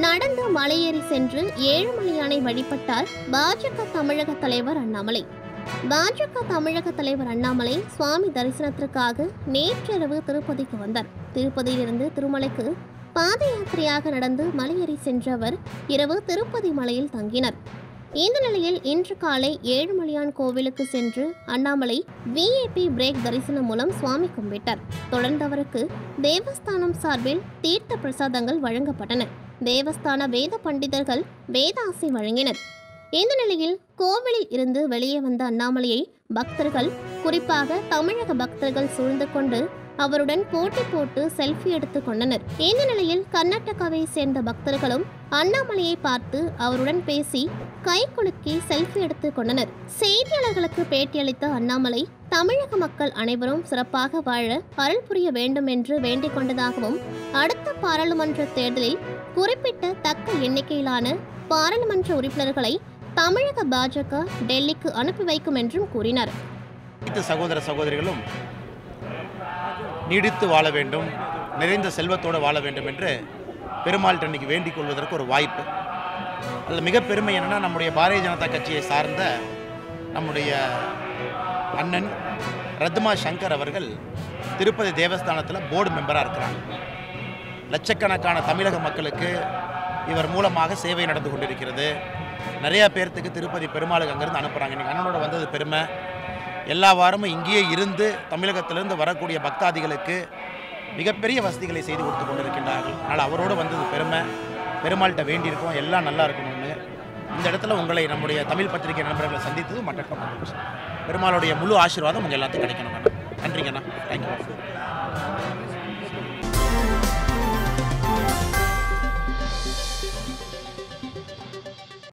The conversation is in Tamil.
நடந்து மலையேறி சென்று ஏழுமலையானை வழிபட்டார் பாஜக தமிழக தலைவர் அண்ணாமலை. பாஜக தமிழக தலைவர் அண்ணாமலை சுவாமி தரிசனத்திற்காக நேற்றிரவு திருப்பதிக்கு வந்தார். திருப்பதியிலிருந்து திருமலைக்கு பாத யாத்திரையாக நடந்து மலையேறி சென்ற அவர் இரவு திருப்பதி மலையில் தங்கினார். இந்த நிலையில் இன்று காலை ஏழுமலையான் கோவிலுக்கு சென்று அண்ணாமலை விஐபி பிரேக் தரிசனம் மூலம் சுவாமி கும்பிட்டார். தொடர்ந்து அவருக்கு தேவஸ்தானம் சார்பில் தீர்த்த பிரசாதங்கள் வழங்கப்பட்டன. தேவஸ்தான வேத பண்டிதர்கள் வேதாசி வழங்கினர். இந்த நிலையில் கோவிலில் இருந்து வெளியே வந்த அண்ணாமலையை பக்தர்கள், குறிப்பாக தமிழக பக்தர்கள் சூழ்ந்து கொண்டு அவருடன் போட்டி போட்டு செல்ஃபி எடுத்துக் கொண்டனர். இந்த நிலையில் கர்நாடகாவை சேர்ந்த பக்தர்களும் அண்ணாமலையை பார்த்து அவருடன் பேசி கை குலுக்கி செல்ஃபி எடுத்துக் கொண்டனர். செய்தியாளர்களுக்கு பேட்டியளித்த அண்ணாமலை தமிழக மக்கள் அனைவரும் சிறப்பாக வாழ அருள் புரிய வேண்டும் என்று வேண்டிக் கொண்டதாகவும், அடுத்த பாராளுமன்ற தேர்தலில் குறிப்பிட்ட தக்க எண்ணிக்கையிலான பாராளுமன்ற உறுப்பினர்களை தமிழக பாஜக டெல்லிக்கு அனுப்பி வைக்கும் என்றும் கூறினார். சகோதர சகோதரிகளும் நீடித்து வாழ வேண்டும், நிறைந்த செல்வத்தோடு வாழ வேண்டும் என்று பெருமாள்கிட்ட இன்னைக்கு வேண்டிக் கொள்வதற்கு ஒரு வாய்ப்பு. அதில் மிக பெருமை என்னென்னா, நம்முடைய பாரதிய ஜனதா கட்சியை சார்ந்த நம்முடைய அண்ணன் ரத்மா சங்கர் அவர்கள் திருப்பதி தேவஸ்தானத்தில் போர்டு மெம்பராக இருக்கிறாங்க. லட்சக்கணக்கான தமிழக மக்களுக்கு இவர் மூலமாக சேவை நடந்து கொண்டிருக்கிறது. நிறையா பேர்த்துக்கு திருப்பதி பெருமாளுக்கு அங்கேருந்து அனுப்புகிறாங்க. இன்றைக்கி அண்ணனோட வந்தது பெருமை. எல்லா வாரமும் இங்கேயே இருந்து தமிழகத்திலிருந்து வரக்கூடிய பக்தாதிகளுக்கு மிகப்பெரிய வசதிகளை செய்து கொடுத்து கொண்டிருக்கின்றார்கள். அதனால் அவரோடு வந்தது பெருமை. பெருமாள்கிட்ட வேண்டியிருக்கோம், எல்லாம் நல்லா இருக்கணும்னு. இந்த இடத்துல உங்களை நம்முடைய தமிழ் பத்திரிகை நண்பர்களை சந்தித்தது மற்ற பெருமாளுடைய முழு ஆசீர்வாதம் உங்கள் எல்லாத்துக்கும் கிடைக்கணும். நன்றிங்கண்ணா. தேங்க்யூ.